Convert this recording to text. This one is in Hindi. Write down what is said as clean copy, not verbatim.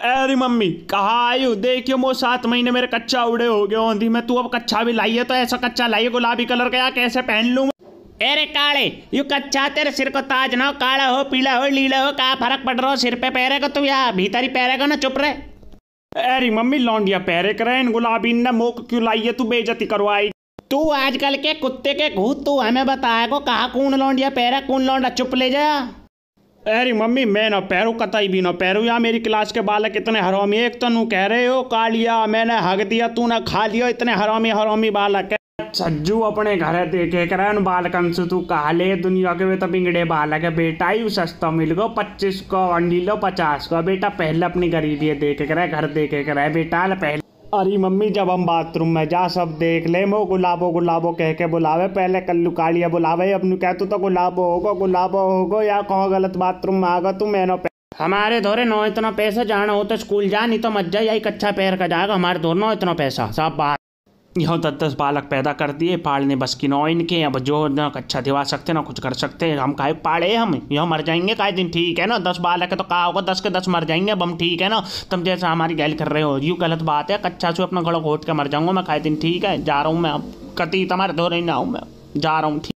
अरे मम्मी कहाँ आई हो? देखियो मो 7 महीने मेरे कच्चा उड़े हो गए औंधी में। तू अब कच्चा भी लाई है तो ऐसा कच्चा लाई है गुलाबी कलर का, यार कैसे पहन लूं? अरे काले यू कच्चा तेरे सिर को ताज ना हो, काला हो पीला हो लीला हो, क्या फर्क पड़ रहा हो? सिर पे पहरेगा तू या भीतर ही पहरेगा ना, चुप रहे। अरे मम्मी लौंडिया पहरे करे इन गुलाबी ने मोक क्यों लाई है? तू बेइज्जती करवाई। तू आजकल के कुत्ते के घूत तू हमें बताया को कहा कौन लौंडिया पहरा कौन लौंडा, चुप ले जा। अरे मम्मी मैं ना पैरू, कतई भी ना पैरू। या मेरी क्लास के बालक इतने हरामी, एक तो नू कह रहे हो कालिया मैंने हक दिया तू ना खा लियो, इतने हरामी हरामी बालक है। सज्जू अपने घर देखे कर बालकन से तू कहा ले, दुनिया के वे तो बिगड़े बालक है बेटा। यू सस्ता मिल गो 25 को अंडी लो 50 को बेटा। पहले अपनी गरीबी देखे कर घर देखे कर बेटा पहले। अरे मम्मी जब हम बाथरूम में जा सब देख ले, मो गुलाबो गुलाबो कह के बुलावे, पहले कल्लू कालिया बुलावे, अब नु कह तू तो गुलाबो होगो या कहो गलत बाथरूम में आगा तू मैनो। हमारे धोरे नो इतना पैसा, जाना हो तो स्कूल जा, नहीं तो मत जा, यही कच्चा पैर का जाएगा। हमारे धोरे नो इतना पैसा सब बात। यहाँ 10 बालक पैदा कर दिए, पालने बस की नौ इनके। अब जो ना कच्चा दिवा सकते ना कुछ कर सकते, हम काहे पाले, हम यहाँ मर जाएंगे काहे दिन, ठीक है ना? 10 बालक है तो कहा होगा 10 के 10 मर जाएंगे अब हम, ठीक है ना? तुम जैसा हमारी गैल कर रहे हो यूँ गलत बात है। कच्चा से अपना गला घोट के मर जाऊंगा मैं काहे दिन, ठीक है? जा रहा हूँ मैं अब, कति तुम्हारे धोरे ना हूँ मैं, जा रहा हूँ।